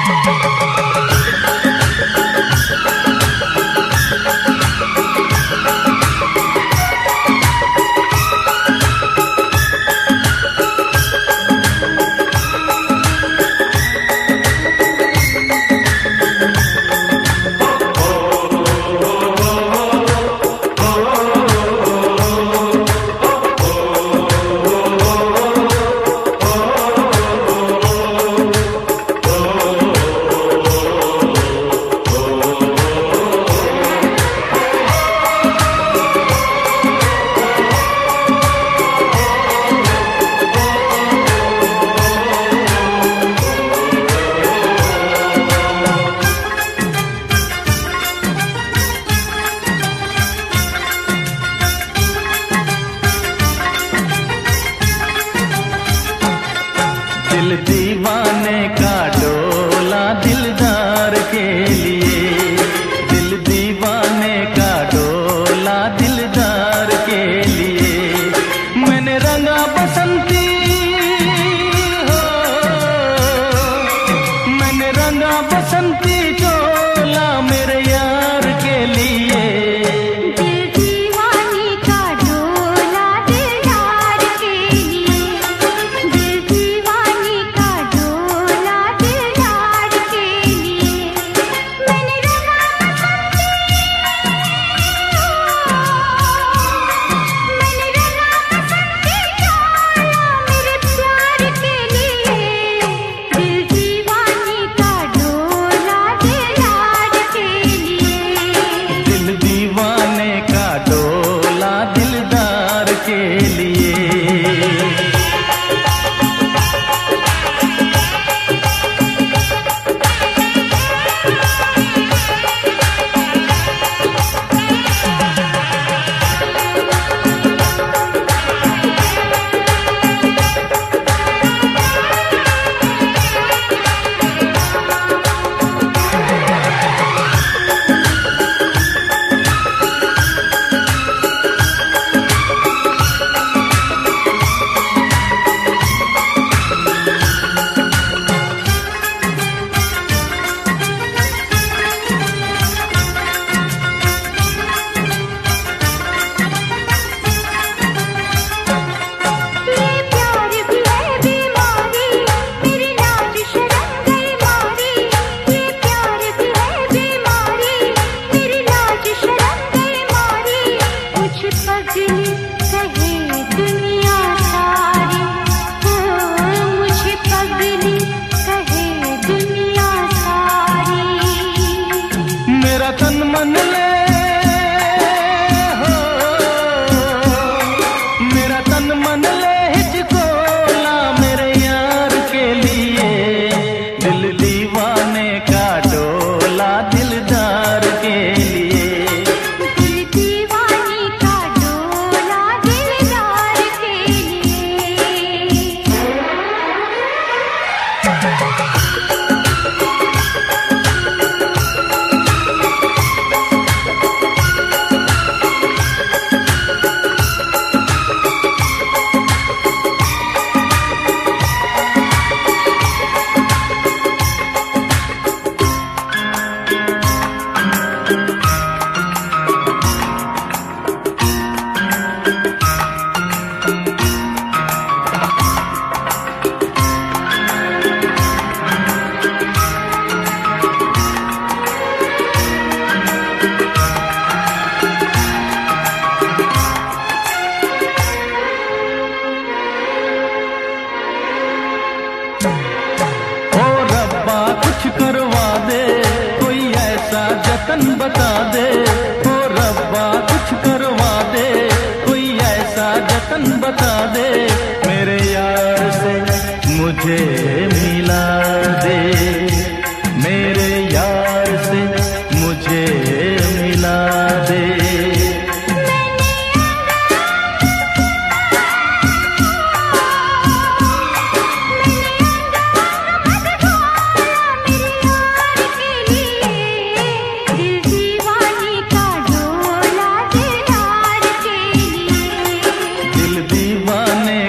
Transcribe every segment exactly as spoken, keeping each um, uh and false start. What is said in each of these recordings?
दिल दीवाने का डोला दिलदार के लिए, दिल दीवाने का डोला दिलदार के लिए। मैंने रंगा बसंती हो, मैंने रंगा बसंती चोला मेरे यार के लिए। तन मन ले हो, मेरा तन मन ले हिचकोला मेरे यार के लिए। दिल दीवाने का डोला दिलदार के लिए, दिल दीवाने का डोला दिलदार के लिए। कुछ करवा दे, कोई ऐसा जतन बता दे। ओ रब्बा कुछ करवा दे, कोई ऐसा जतन बता दे। मेरे यार से मुझे मिला दे, मेरे यार से मुझे मिला दे। दिल दीवाने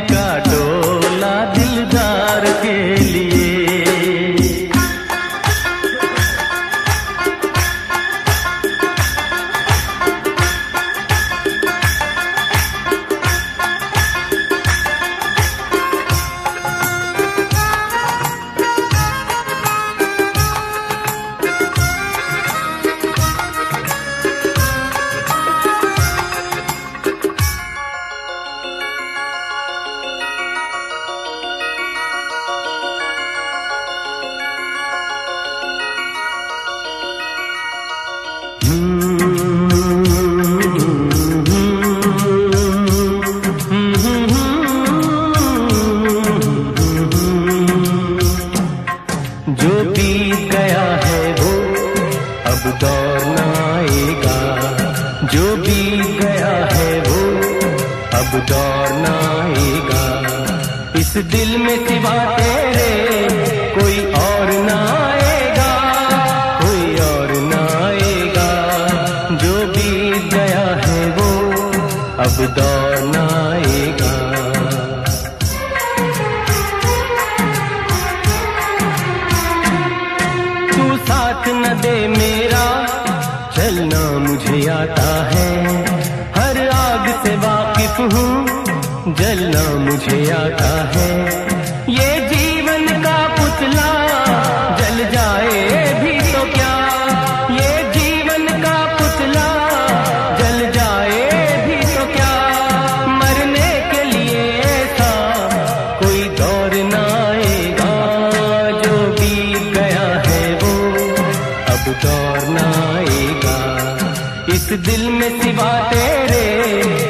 दौर न आएगा। जो बीत गया है वो अब दौर न आएगा। इस दिल में सिवा तेरे कोई और न आएगा, कोई और न आएगा। जो बीत गया है वो अब दौर न आएगा। तू साथ न दे मेरा चलना मुझे आता है। हर आग से वाकिफ हूँ जलना मुझे आता है। ये जीवन का पुतला जल जाए भी तो क्या, ये जीवन का पुतला जल जाए भी तो क्या। मरने के लिए ऐसा कोई दौर न आएगा। जो बीत गया है वो अब दौर न आएगा। इस दिल में सिवा तेरे